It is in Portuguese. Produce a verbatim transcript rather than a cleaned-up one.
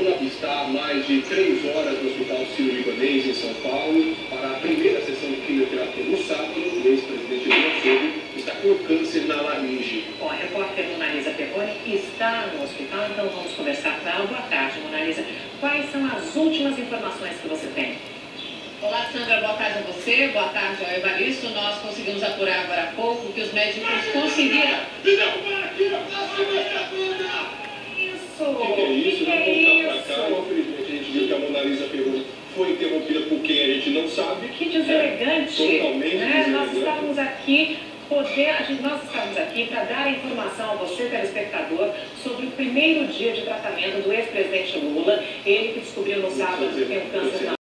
Lula está há mais de três horas no Hospital Sírio-Libanês, em São Paulo, para a primeira sessão de quimioterapia no sábado. O ex-presidente Lula Silva está com câncer na laringe. Bom, a repórter Monalisa Perrone está no hospital, então vamos conversar com ela. Boa tarde, Monalisa. Quais são as últimas informações que você tem? Olá, Sandra, boa tarde a você, boa tarde ao Evaristo. Nós conseguimos apurar agora há pouco que os médicos conseguiram... Me derrubaram aqui, acima da bunda! Isso! O que, que é isso? Que Vamos que voltar é para cá. isso? Infelizmente, a gente viu que a Monalisa Perrone foi interrompida por quem a gente não sabe. Que deselegante! É, totalmente né? deselegante. Nós estávamos aqui... Poder, a gente, nós estamos aqui para dar informação a você, telespectador, sobre o primeiro dia de tratamento do ex-presidente Lula. Ele que descobriu no sábado que tem um câncer na